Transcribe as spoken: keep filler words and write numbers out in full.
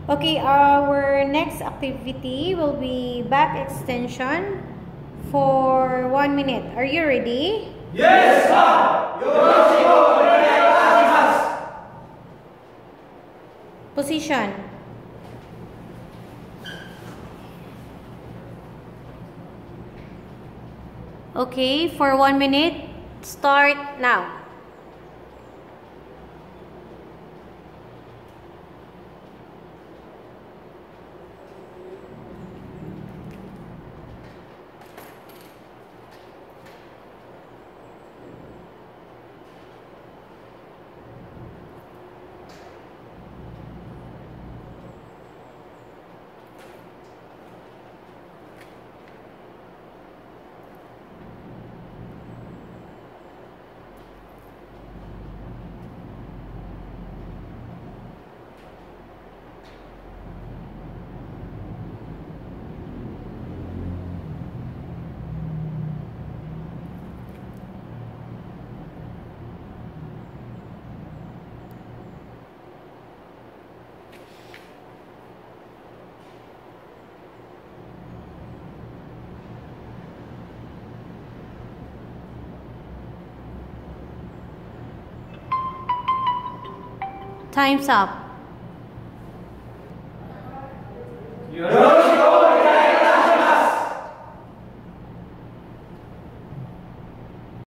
Okay, our next activity will be back extension for one minute. Are you ready? Yes, ma'am! Yoroshiku onegaishimasu! Position. Okay, for one minute, start now. Time's up.